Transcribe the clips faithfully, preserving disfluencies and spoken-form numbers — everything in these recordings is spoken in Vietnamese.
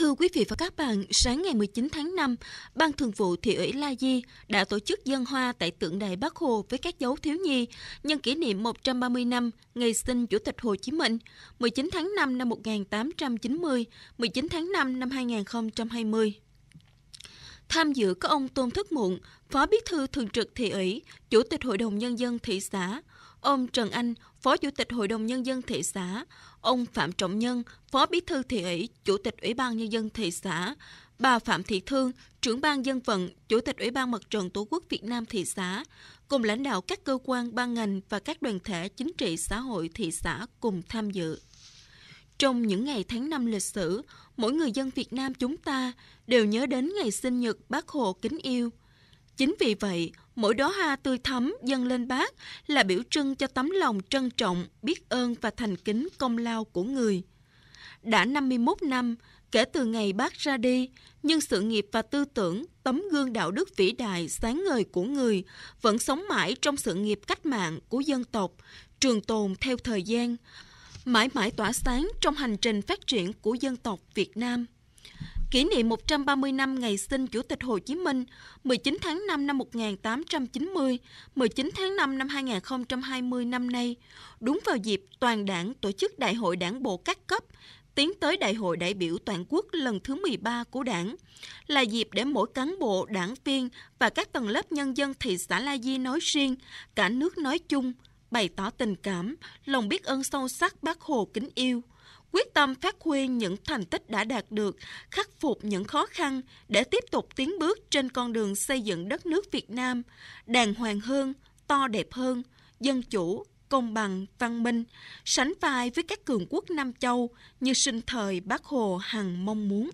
Thưa quý vị và các bạn, sáng ngày mười chín tháng năm, Ban Thường vụ Thị ủy La Di đã tổ chức dâng hoa tại tượng đài Bác Hồ với các dấu thiếu nhi nhân kỷ niệm một trăm ba mươi năm ngày sinh Chủ tịch Hồ Chí Minh, mười chín tháng năm năm một nghìn tám trăm chín mươi, mười chín tháng năm năm hai nghìn không trăm hai mươi. Tham dự có ông Tôn Thức Muộn, Phó Bí thư Thường trực Thị ủy, Chủ tịch Hội đồng Nhân dân thị xã, ông Trần Anh, Phó Chủ tịch Hội đồng Nhân dân thị xã, ông Phạm Trọng Nhân, Phó Bí thư Thị ủy, Chủ tịch Ủy ban Nhân dân thị xã, bà Phạm Thị Thương, Trưởng ban Dân vận, Chủ tịch Ủy ban Mặt trận Tổ quốc Việt Nam thị xã, cùng lãnh đạo các cơ quan, ban ngành và các đoàn thể chính trị xã hội thị xã cùng tham dự. Trong những ngày tháng năm lịch sử, mỗi người dân Việt Nam chúng ta đều nhớ đến ngày sinh nhật Bác Hồ kính yêu. Chính vì vậy, mỗi đóa hoa tươi thắm dâng lên Bác là biểu trưng cho tấm lòng trân trọng, biết ơn và thành kính công lao của người. Đã năm mươi mốt năm kể từ ngày Bác ra đi, nhưng sự nghiệp và tư tưởng, tấm gương đạo đức vĩ đại sáng ngời của người vẫn sống mãi trong sự nghiệp cách mạng của dân tộc, trường tồn theo thời gian, mãi mãi tỏa sáng trong hành trình phát triển của dân tộc Việt Nam. Kỷ niệm một trăm ba mươi năm ngày sinh Chủ tịch Hồ Chí Minh, mười chín tháng năm năm một nghìn tám trăm chín mươi, mười chín tháng năm năm hai nghìn không trăm hai mươi năm nay, đúng vào dịp toàn đảng tổ chức Đại hội Đảng bộ các cấp, tiến tới Đại hội đại biểu toàn quốc lần thứ mười ba của Đảng, là dịp để mỗi cán bộ, đảng viên và các tầng lớp nhân dân thị xã La Di nói riêng, cả nước nói chung, bày tỏ tình cảm, lòng biết ơn sâu sắc Bác Hồ kính yêu, quyết tâm phát huy những thành tích đã đạt được, khắc phục những khó khăn để tiếp tục tiến bước trên con đường xây dựng đất nước Việt Nam đàng hoàng hơn, to đẹp hơn, dân chủ, công bằng, văn minh, sánh vai với các cường quốc Nam Châu như sinh thời Bác Hồ hằng mong muốn.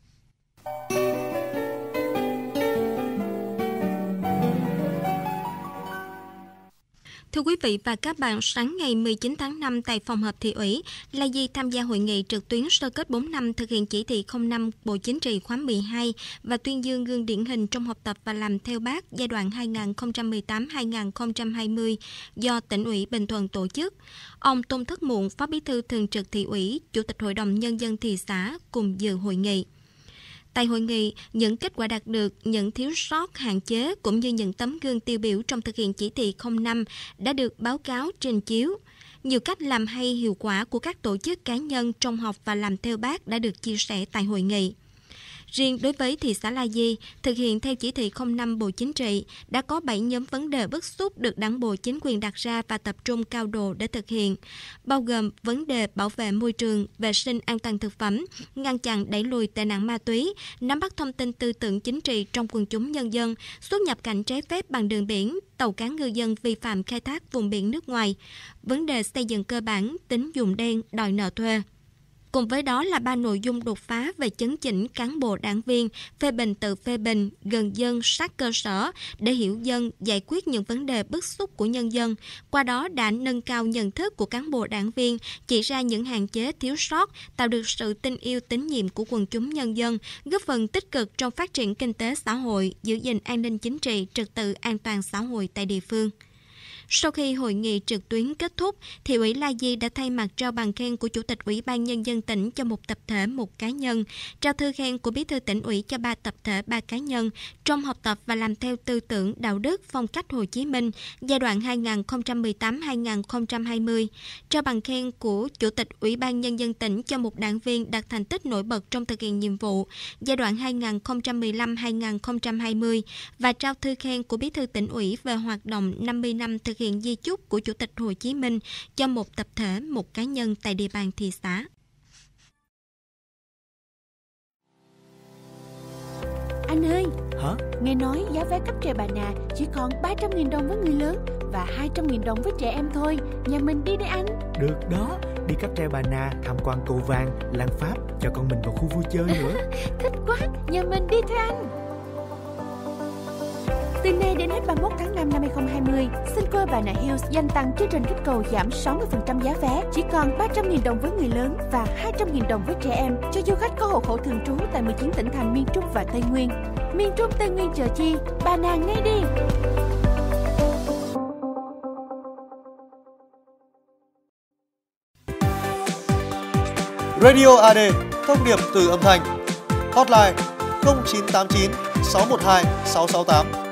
Thưa quý vị và các bạn, sáng ngày mười chín tháng năm tại phòng họp Thị ủy, La Di tham gia hội nghị trực tuyến sơ kết bốn năm thực hiện chỉ thị không năm Bộ Chính trị khóa mười hai và tuyên dương gương điển hình trong học tập và làm theo Bác giai đoạn hai nghìn không trăm mười tám đến hai nghìn không trăm hai mươi do Tỉnh ủy Bình Thuận tổ chức. Ông Tôn Thức Muộn, Phó Bí thư Thường trực Thị ủy, Chủ tịch Hội đồng Nhân dân thị xã cùng dự hội nghị. Tại hội nghị, những kết quả đạt được, những thiếu sót, hạn chế cũng như những tấm gương tiêu biểu trong thực hiện chỉ thị không năm đã được báo cáo trình chiếu. Nhiều cách làm hay hiệu quả của các tổ chức cá nhân trong học và làm theo Bác đã được chia sẻ tại hội nghị. Riêng đối với thị xã La Di, thực hiện theo chỉ thị không năm Bộ Chính trị, đã có bảy nhóm vấn đề bức xúc được Đảng bộ chính quyền đặt ra và tập trung cao độ để thực hiện, bao gồm vấn đề bảo vệ môi trường, vệ sinh an toàn thực phẩm, ngăn chặn đẩy lùi tệ nạn ma túy, nắm bắt thông tin tư tưởng chính trị trong quần chúng nhân dân, xuất nhập cảnh trái phép bằng đường biển, tàu cá ngư dân vi phạm khai thác vùng biển nước ngoài, vấn đề xây dựng cơ bản, tín dụng đen, đòi nợ thuê. Cùng với đó là ba nội dung đột phá về chấn chỉnh cán bộ đảng viên, phê bình tự phê bình, gần dân, sát cơ sở để hiểu dân, giải quyết những vấn đề bức xúc của nhân dân. Qua đó đã nâng cao nhận thức của cán bộ đảng viên, chỉ ra những hạn chế thiếu sót, tạo được sự tin yêu tín nhiệm của quần chúng nhân dân, góp phần tích cực trong phát triển kinh tế xã hội, giữ gìn an ninh chính trị, trật tự an toàn xã hội tại địa phương. Sau khi hội nghị trực tuyến kết thúc, Thị ủy La Di đã thay mặt trao bằng khen của Chủ tịch Ủy ban Nhân dân tỉnh cho một tập thể, một cá nhân, trao thư khen của Bí thư Tỉnh ủy cho ba tập thể, ba cá nhân trong học tập và làm theo tư tưởng, đạo đức, phong cách Hồ Chí Minh giai đoạn hai nghìn không trăm mười tám đến hai nghìn không trăm hai mươi, trao bằng khen của Chủ tịch Ủy ban Nhân dân tỉnh cho một đảng viên đạt thành tích nổi bật trong thực hiện nhiệm vụ giai đoạn hai nghìn không trăm mười lăm đến hai nghìn không trăm hai mươi và trao thư khen của Bí thư Tỉnh ủy về hoạt động năm mươi năm thực hiện di chúc của Chủ tịch Hồ Chí Minh cho một tập thể, một cá nhân tại địa bàn thị xã. Anh ơi, hả? Nghe nói giá vé cáp treo Bà Nà chỉ còn ba trăm nghìn đồng với người lớn và hai trăm nghìn đồng với trẻ em thôi. Nhà mình đi đây anh. Được đó, đi cáp treo Bà Nà, tham quan cầu vàng, làng Pháp, cho con mình vào khu vui chơi nữa. Thích quá, nhà mình đi thôi anh. Từ nay đến hết ba mươi mốt tháng năm năm hai nghìn không trăm hai mươi, Suncoast Bà Nà Hills dành tặng chương trình kích cầu giảm sáu mươi phần trăm giá vé, chỉ còn ba trăm nghìn đồng với người lớn và hai trăm nghìn đồng với trẻ em cho du khách có hộ khẩu thường trú tại mười chín tỉnh thành miền Trung và Tây Nguyên. Miền Trung, Tây Nguyên chờ chi? Bà Nà ngay đi! Radio a đê, thông điệp từ âm thanh. Hotline không chín tám chín sáu một hai sáu sáu tám.